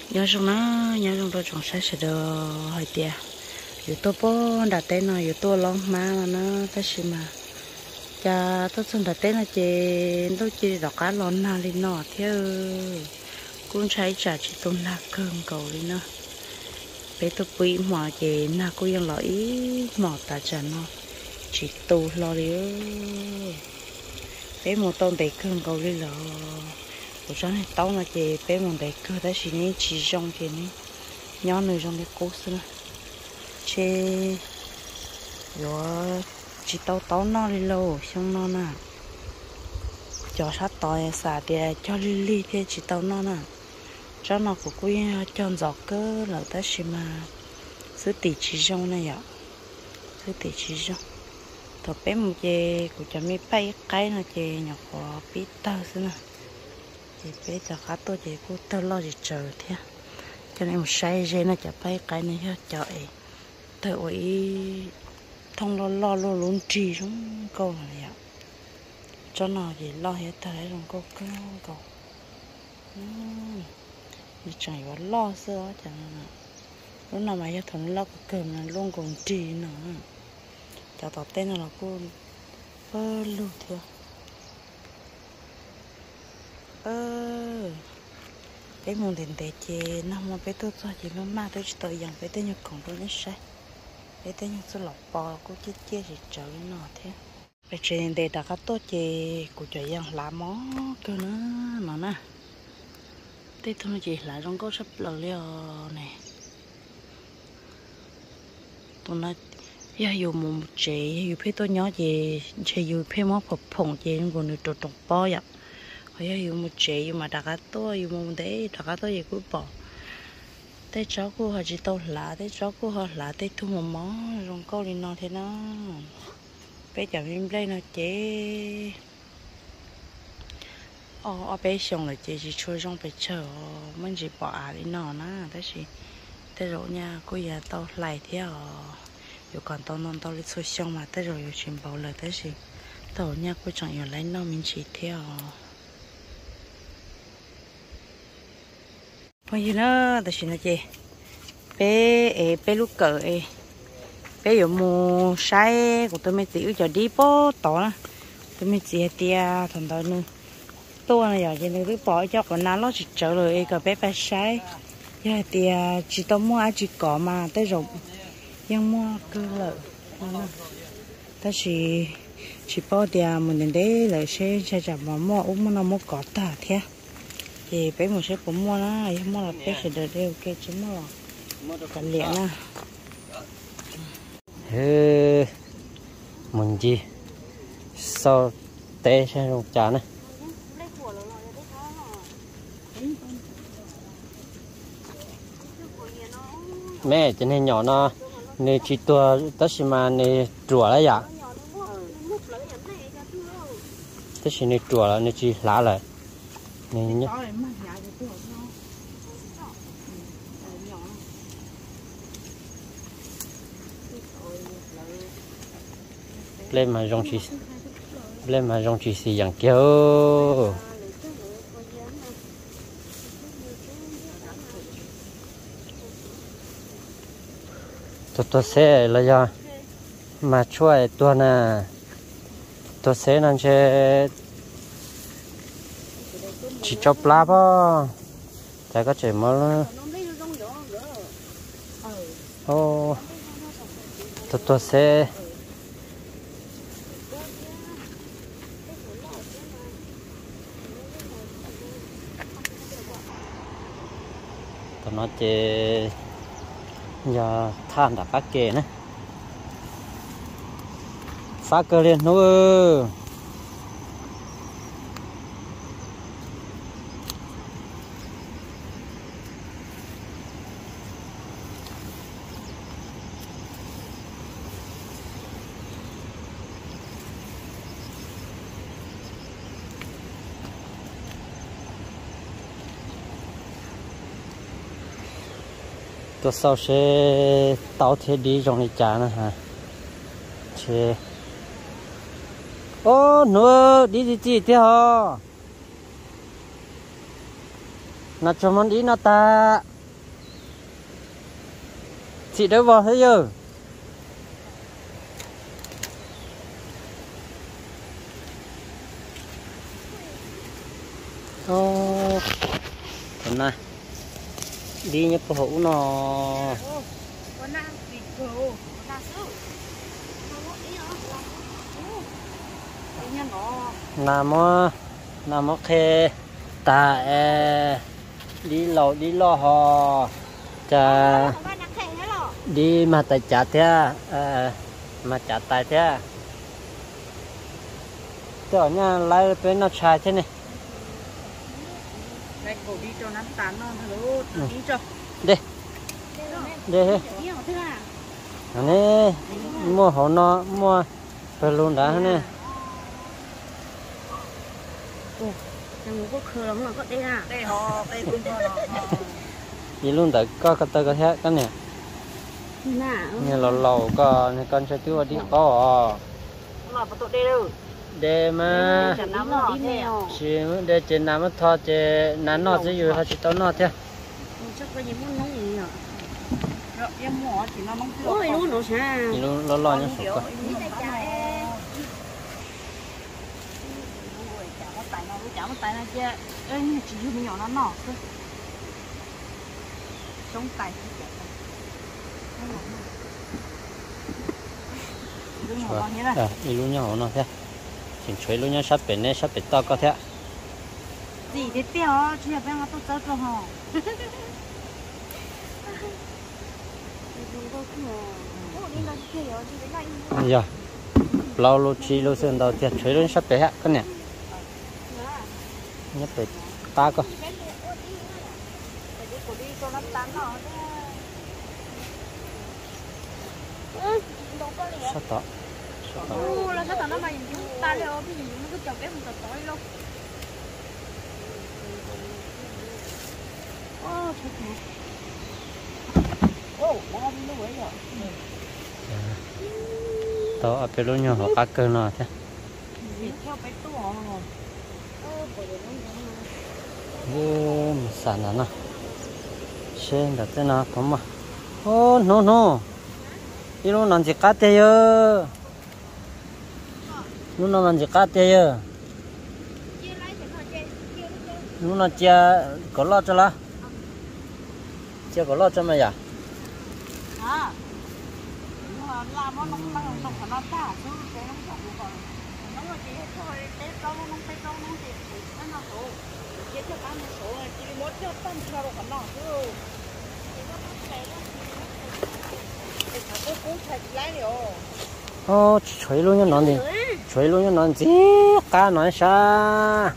nhớ trong nó nhớ trong đó trồng sai sẽ được hơi tiệtอยู่ตัวป้อนดัดเต้นหน่อยอยู่ตัวร้องมาแล้วนะแต่ชิมาจะต้องส่งดัดเต้นนะเจนต้องจีดอกการร้อนนาลินหน่อเที่ยวกุ้งใช้จ่าจีต้นนาเกินเก่าเลยเนาะไปตัวปีหมอเจนนากูยังรออีหมอตาจันเนาะจีตูรอเลยไปหมดต้นเด็กเกินเก่าเลยเหรอกูจะให้ต้นนะเจไปหมดเด็กเกินแต่ชีนี้จีจงเจนี่ย้อนเลยจงเด็กกูซะนะchế rồi chỉ tao nó đi lâu xong nó nè cho sát tỏi xả để cho li thế chỉ tao nó nè cho nó của cô cho giọt cơ là ta xí mà sứ tỷ chỉ trong này ạ sứ tỷ chỉ trong thọ bé một chè của cho mi bay cái nó chè nhỏ của biết tao xí nè chè bé cho cá tôi chè cô tao lo gì chờ thế cho nên một say dây nó cho bay cái này cho trời tại ơi thông lo luôn trì xuống câu này ạ cho nó thì lo hết tại trong câu câu đi chạy vào lo sữa chẳng hạn lúc nào mà cho thằng lo cơm là luôn còn trì nữa cho tao tên là cô lưu thừa cái môn tiền tệ chê năm mà bé tôi cho chị má tôi chỉ tự dần bé tôi như còn tôi nó sai bé tôi như số lọc bò cô chết thì trời nó thế bé trên đây đã có tốt chê của trời dần lá mó cơ nó nè thế thôi chị lại trong có sắp lờ liều này tôi nói giờ dù một chị dù bé tôi nhỏ gì chị dù bé mó phập phồng chị còn được trộn trộn bò vậy bây giờ một chị mà đặt cái tôi một đấy đặt cái tôi gì cũng bỏ thế cháu cô họ chỉ tao lá thế cháu cô họ lá thế thu một món rồi câu đi nó thế nó bé chả biết đây nó chế bé xong là chế chỉ chơi trong bé chờ mình chỉ bỏ đi nó thế rồi nha cô giờ tao lại thế rồi còn tao non tao đi chơi xong mà thế rồi chuyện bảo là thế gì tao nha cô chẳng hiểu lấy nó mình chỉ theo bây giờ nó ta xin là gì bé lúc cỡ bé giờ mua sai của tôi mới tiểu cho đi bó tỏ nè tôi mới chia tia thằng đó nữa tôi này giờ chỉ cứ bỏ cho còn nó chỉ trở rồi cái bé bé sai giờ tia chỉ tao mua chỉ có mà tới rồi nhưng mua cơ lợi ta chỉ bỏ tia mình đến đấy lại sẽ chả mà mua uống nó mua có ta thế thì bé một sẽ cũng mua nó mua là bé sẽ được đều cái chứ mua là cần liền à mình gì sau té sẽ rụng chả này mẹ cho nên nhỏ nó nên chỉ tua tất mà nên chùa đấy ạ tất nhiên nên chùa là nên chỉ lá lại nên nhá lên mà rong chỉ xì dạng kêu tôi sẽ là do màช่วยตัวน่ะตัวเสนั่นจะchỉ cho plá bao, tại có chỉ mà ô, tôi sẽ tôi nói chỉ giờ than đã phát kề nữa, phát cơ liền nữa. Tôi sau sẽ tao thế đi trong này chả nữa hả? Chứ ô nữa đi gì thế hả? Nó cho món đi nó ta chị đỡ vào thế giờ ô hôm nay đi nhập hũ nó nằm khe ta đi lầu đi lo hò cha đi mà tại trả thế mà trả tài thế tưởng nha lại bên nó xài thế này đây cổ đi cho nó tán non thôi đi cho đi đi này mua hổ nó mua phải luôn đã nè chẳng có khờ lắm mà có đây à đây họ đây cũng có đi luôn tại có cái tơ cái thế cái này nghe lò lò có này con sẽ tiêu đi có mà bắt đây đâu để mà chỉ để trên nam mất thôi chỉ nán nọ chỉอยู่chỉ tao nọ thế chắc có gì muốn nóng gì rồi em mua chỉ nó nóng ôi luôn nó sao luôn lò lò nhá sụp chả một tay nó chứ ơi chỉ dùng nhỏ nó nọ thôi sống tay đi luôn nhau nó thế chỉ chơi luôn nhau sắp bền này sắp bền to có thế gì thế tiêu chỉ là bên nó tôi chơi cơ hả giờ lâu lâu chi lâu sơn đầu tiên chơi luôn sắp bền hết cái này nhấp bền ta cơ sắp đó là sao nó mà ta leo cái gì nó cứ chọc ép một tờ tối luôn tao ở bên luôn nhau họ cá cơ nào thế sản nào xem đặt thế nào không mà ô no no đi luôn làm gì cá tê ơ luôn làm gì cá tê ơ luôn làm chia có lo cho la chia có lo cho mày à làm nó nông nông phải nó ta chứ cái nó mà chỉ thôi tết đâu nó tết đâu nó thì nó số chỉ cho ăn số chỉ một cho tâm cho nó còn nó chứ ô chơi luôn nha nó đi chơi luôn nha nó gì cá nói sao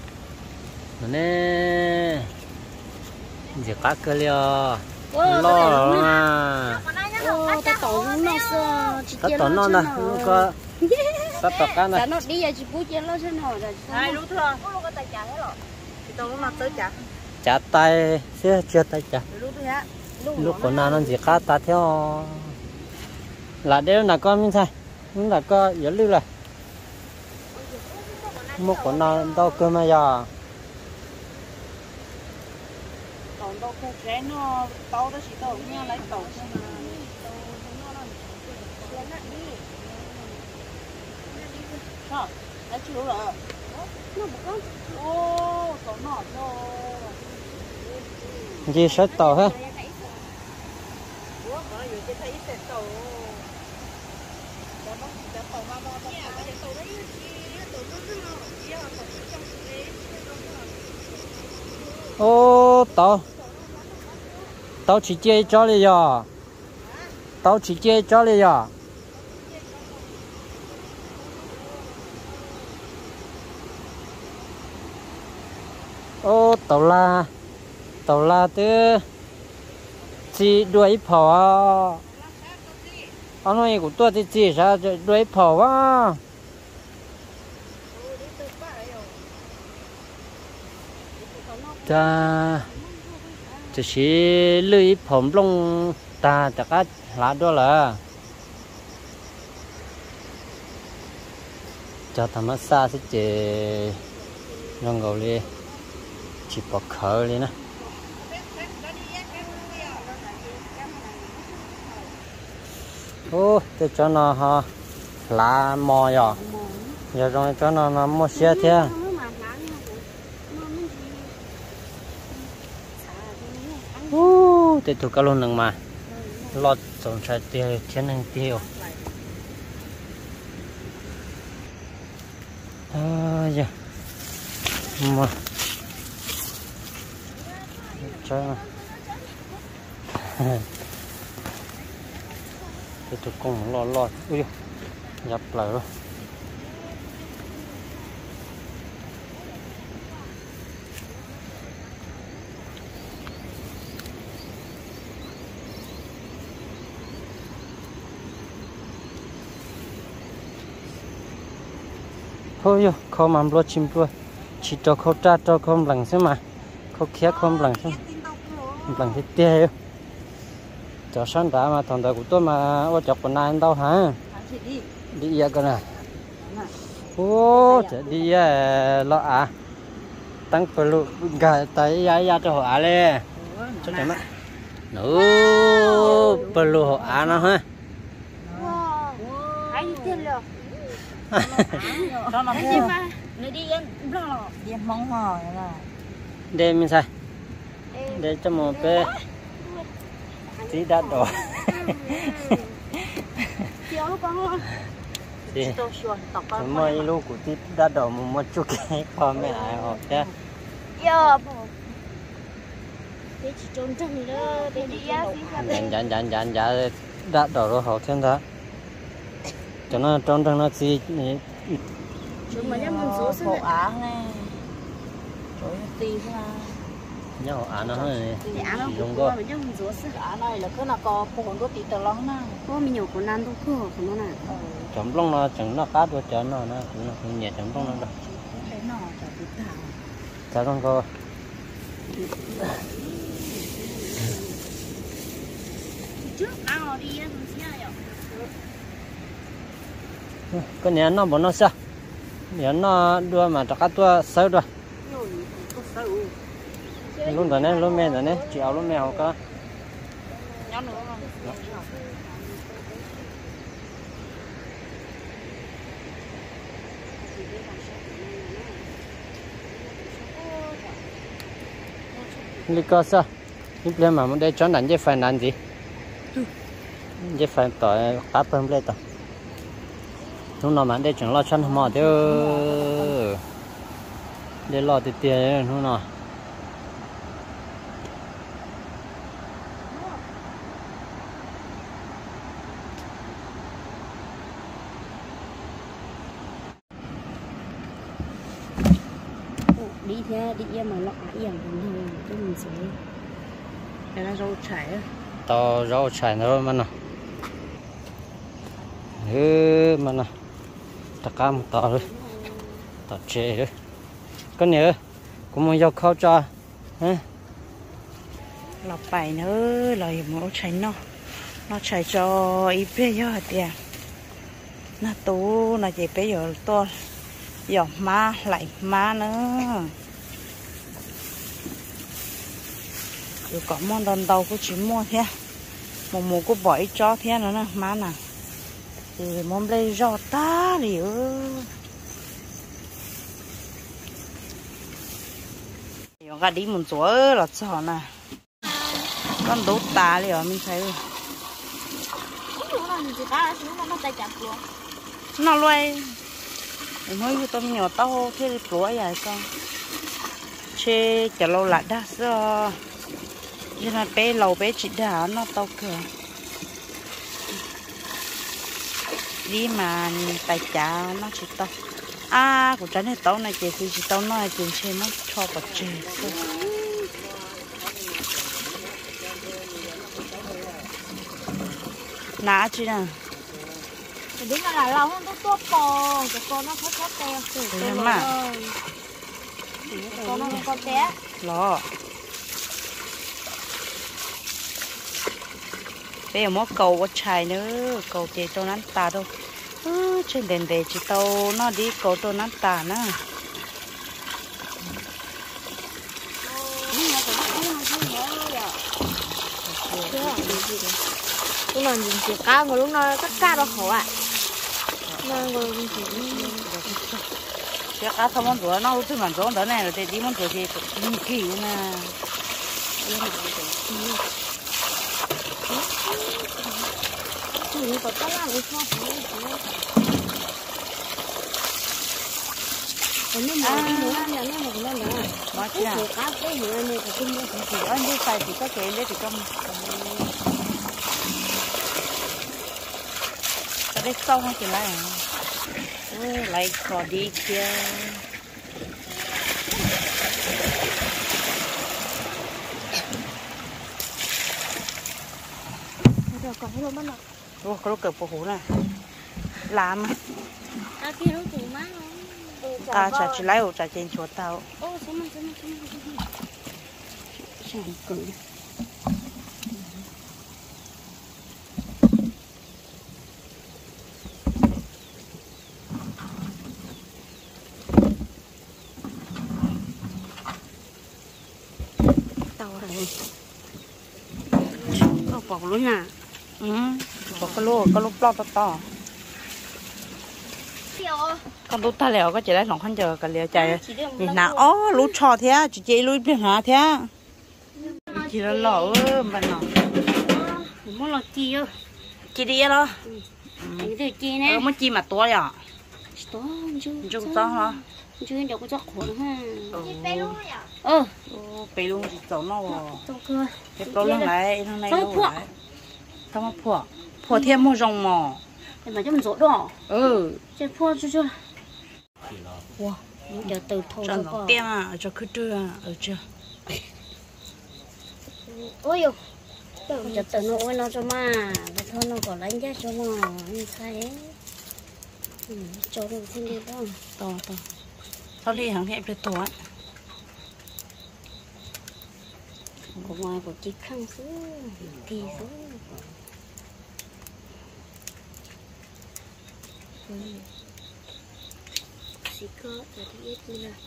nè giờ cá cơ liò lo mà ta tổ nó nè nó có ta tổ cá này nó đi chỉ bút cho nó trên hồi rồi hai lúc thôi lúc có tay trả hết rồi thì tôi nó tới trả trả tay chưa tay trả lúc thôi á lúc còn nào nó chỉ cá ta theo là đeo là con mình sai nhưng là có yếu lưu là một con nào đâu cơ mà giờ còn đâu cái nó tàu đó chỉ tàu nha lấy tàu đã chịu rồi nó một con ô tàu nọ thôi gì sẽ tàu ha ô tàu chỉ chơi cho đi giờ tàu chỉ chơi cho đi giờ ô tàu la từ chỉ đuổi跑anh nói của tôi thì chỉ sao đuổi跑á ta chỉ lưỡi phồng lông ta chắc là lá đó là cho thằng nó xa sẽ chỉ nông gầu đi chỉ bỏ khờ đi nè ô để cho nó ha lá mò rồi giờ rồi cho nó mua xe thế ô để tụi cái luôn đừng mà lọt trồng trái tiêu thiên năng tiêu giờ mà cho cái tụi con lo ui nhập lại rồi thôi yo không làm lo chim luôn chỉ cho khâu tra cho không lằng xem mà khâu khé không lằng xem lằng thế tê cho sáng đã mà thằng đời của tôi mà ô chọc còn ai đâu hả đi ra coi nè ô đi lo à tăng perlu gà tay ya cho họ lên cho chấm á nữ perlu họ nó ha đây mình sai để cho một cái tí đắt đỏ thì mới lúc của tí đắt đỏ một chút cái con mẹ ai học chứ dàn đắt đỏ rồi học thêm đó cho nó trong nó gì hộ án này rồi tì ra nhau án nó này dùng cơ án này là cứ là có phồn có tí tờ lóng na có mình nhiều con ăn đâu cứ không nó này chấm lông nó chẳng nó cát với chấm nó cũng nhẹ chấm lông nó đâu cái nọ chả biết thảo chả con coi trước ao đi á cái này nó bọn nó sao này nó đua mà chắc tua sâu rồi luôn rồi nè luôn mẹ rồi nè chiều luôn mèo có đi coi sao lúc lên mà muốn đây chọn đánh với phải đánh gì với phải tỏi cá bơm lên tỏi lúc nào mà đây chẳng lo chăn mò theo để lo tiền tiền lúc nào đi theo đi em mà lọ ải ẩm thôi cho mình sẽ đây là rau chảy tao rau chảy nó mà nè mà nè tất cả một tao rồi tao chê rồi cái này cũng muốn giao khâu cho hả lọc bài nữa lời máu chảy nó chảy cho ít bé giờ tiền nó tú là chỉ bé giờ to giờ má lại má nữa rồi có món đòn đầu cũng chỉ mua thế một cũng bỏ ít cho thế nữa nè má nè thì món đây rau ta liu giờ cái đi một chỗ là sao nè con đốt ta liu mình thấy nó loay mới tôm nhỏ tao thế lúa vậy con chê chả lâu lại đã sao cho nên bé lâu bé chỉ đã nó tao cửa đi mà tài trả nó chỉ tao của trái này tao này chỉ tao nói chuyện trên nó cho bật chê nã chứ nè đúng là lâu hơn tôi tua bò cho con nó có té thế mà con nó có té lo bây giờ mỗi cầu có chài nữa cầu thì tôi nắn tà đâu trên đèn để chỉ tao nó đi cầu tôi nắn tà nữa lúc nào nhìn chỉ cá mà lúc nào cắt cá đó khổ ạ mà ngồi chỉ cái cá thơm món rửa nó thứ mà rốn đó này rồi thì đi món rửa thì đi kỳ nè chỉ có cá là đi thôi còn nếu mà đi nữa thì nó một lần nữa nó chỉ là cá cái gì này thì cũng chỉ ăn đi xài thì có cái đấy thì trong cái đấy xong hay chỉ lại lại khó đi kia rồi còn cái lỗ mắt nào ô có lúc cởi bộ hú này làm kia nó tủ má à chả chỉ lấy ổ chả trên chỗ tao ô xem mà chẳng cử tàu rồi có bỏ luôn à bỏ cái lô to to con lú ta lèo có chỉ lấy 2 giờ cái lèo chạy thì nào ó lú trò thế chỉ chơi lú bên hả thế chỉ là lỏ mà nó muốn lo chi ơ chỉ đi đó cái thứ chi nè mới chi mà to vậy to chứ chung to hả chứ đâu có chắc khổ nữa ha bị luôn thì走nó tôi cơ cái pro lên lại thằng này đâu lại thằng mà phua thêm một rồng mò mà cho mình rốt đó chơi phua chưa wow giờ từ thâu cho nó bia mà cho cứ đưa ở chưa ôi yo giờ từ nó ôi nó cho mà và thôi nó còn đánh giá cho mà anh sai cho nó xin đi đó to sau đi hàng hẹp được to của ngoài của chị khăn xứ thì xứ chỉ có là đi ít như là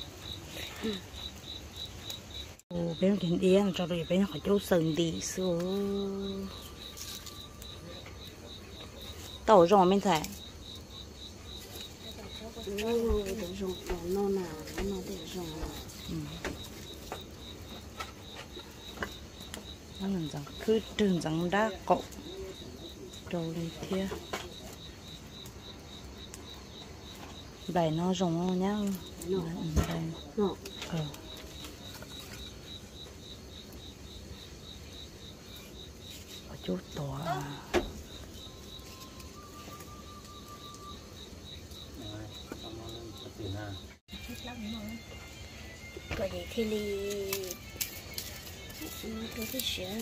bên trên điên cho rồi bên khỏi chỗ sừng đi xuống tàu rồi mình thấy nó để dùng nó nào nó để dùng nó làm rằng cứ trường rằng đá cậu rồi kia bài nó dùng nó nhá nó ở chỗ to cái gì thì đi tôi thích sữa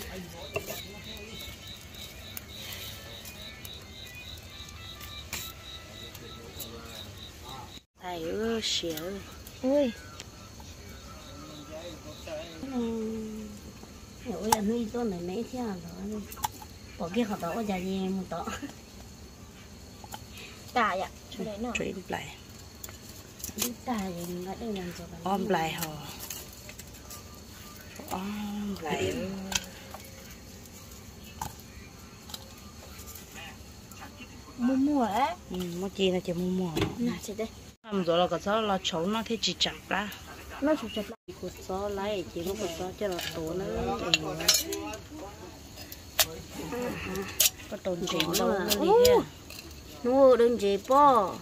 thầy ơi sữa ui ôi anh nuôi tôi này mấy thế à rồi bỏ kia họ đó giờ gì một đó tà vậy cho đấy nó chuyện lại tà gì ở đây làm gì ôm lại hò ôm lại mua đấy mua chi là chỉ mua nè chị đây làm rồi là có sao là cháu nó thế chỉ chặt ra nó chụp chụp có sao lấy chỉ nó có sao cho là tổ nó có tồn chỉ đâu nó đi kia nó đừng chỉ bỏ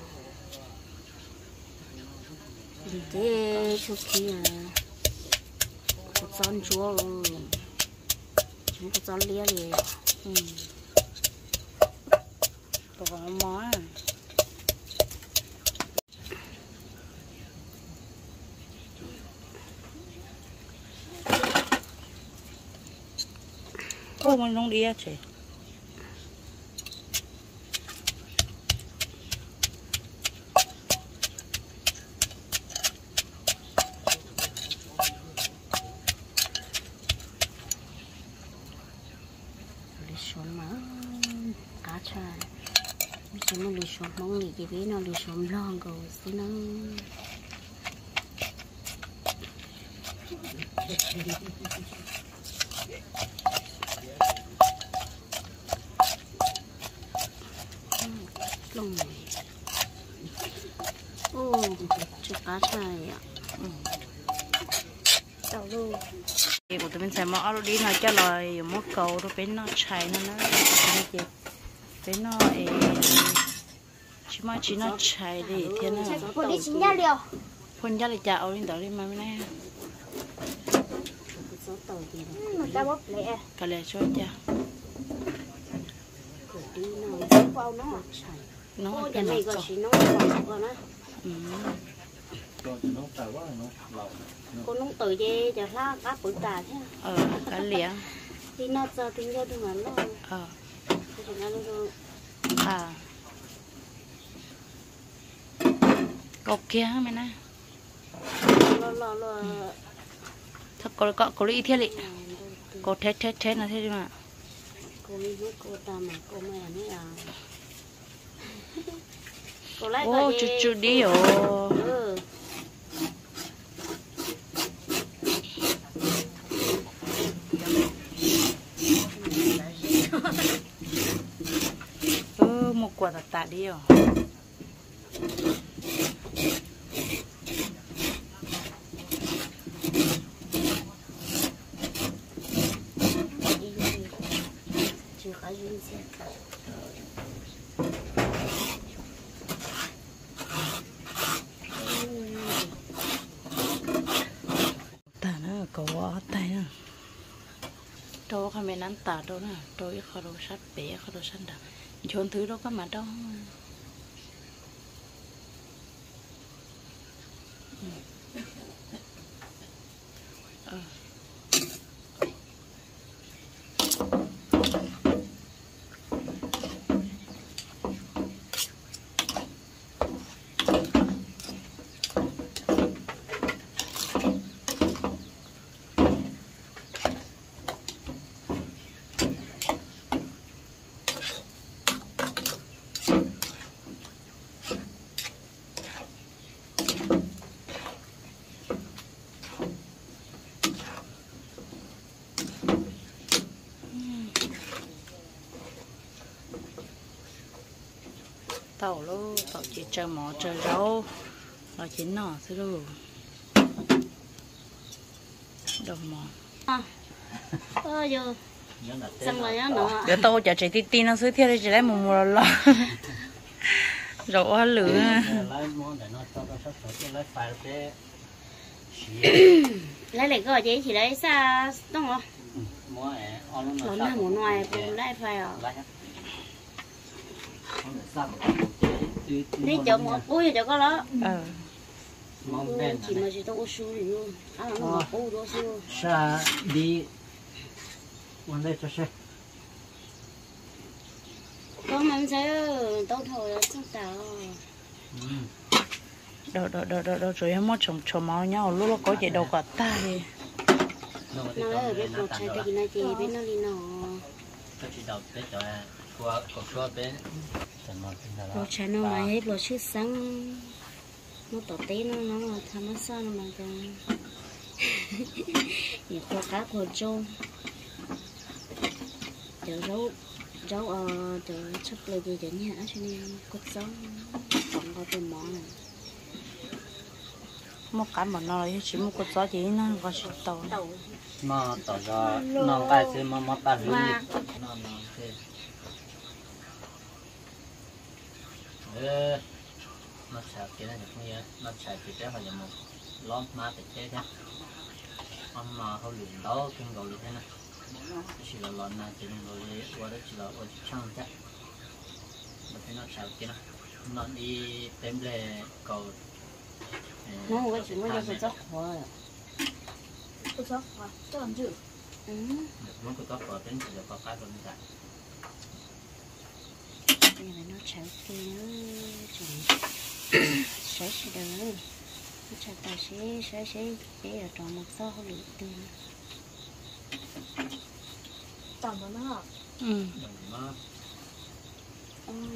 thế chụp kia có sao chúa chúng có sao lia liền có món ô mình không đi chứ đi xuống mà cá cha chỉ muốn đi xuống mong đi cái bé nó đi xuống lon cầu xin nó khá này ạ. Đầu luôn. Chị của tụi mình sẽ mỏ đi nó cho lời một cầu rồi bên nó chạy nó chị bên nó chỉ nó chạy đi thế nào Cô đi chính ra liều. phun ra lại chào lên tới đi mà bên này Một ta bóp lẹ. cái này cho cha Đi nào vào nó chạy. nó Cô cái nhà này nào gọi chỉ nó còn á. Cô nông tự gì giờ lá cá bự trà thế. cái liền Thì nó giờ tính ra đừng ăn lo. Thì nó luôn. cột kia hả mày nè Lo. thật có lý thiết lị cột thế là thế đi mà Cô đi với cô ta mà cô mẹ nữa à. Cô lấy ô chú đi ồ một quả tạ đi ồ ta nó có tay nè đâu có mấy nắn tả đâu nè đâu khó đâu sát bé khó đâu sát đà chôn thứ đâu có mà đâu tàu luôn tàu chỉ chờ mỏ chờ rau rồi chín nọ xíu luôn đồng mỏ giờ xong rồi nó để tao chả chạy tin nó xíu theo chỉ lấy một mùa lo rau lửa lấy lại gọi gì chỉ lấy xa đúng không? Nó nằm ở ngoài cũng lấy phải à? Đi chợ một búi cho có đó. Chỉ mà chỉ tao có xu gì luôn. Nó một búi đó xu. Sa đi.วันđây cho xe. Con mình sẽ tao thôi là không tao. Đồ rồi em muốn trồng máu nhau lúc có gì đâu cả ta đi. Nó ở bên bột trái thì nó chỉ bên nó đi nó. Bột trái nó mà hết bột chút sáng nó tổ tế nó tham nó sao nó mà còn nhiều con cá của trâu chờ rau chờ sắp lấy gì cho nhà cho nên cốt rau còn có tiền món này một cái mà nó chỉ một cái gió gì nó có chỉ tàu mà tàu ra nó cái gì mà ta lưỡi nó chả cái này được như nó chả chỉ cái phải là một lon má để chế thôi ông mà họ luyện đó kinh cầu như thế này chỉ là lon này chỉ là lon qua đó chỉ là ở trong chắc mà cái nó chả cái này nó đi tem lệ cầu nó cái chuyện nó sẽ rất khó Tôi sao? Tôi làm chữ. muốn có có tính thì có cái luôn cả bây giờ nó chảo kia sẽ được nó chảo ta sẽ để ở trong một số hộp từ Tầm vào nó. ôi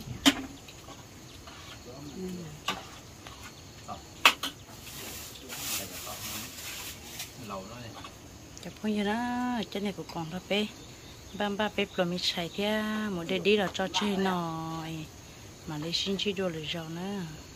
lầu đó này chả bao nhiêu đó trên này cũng còn đó bé ba bé rồi mình xài theo một để đi là cho chơi nồi mà lấy xin chi đồ lấy rau nữa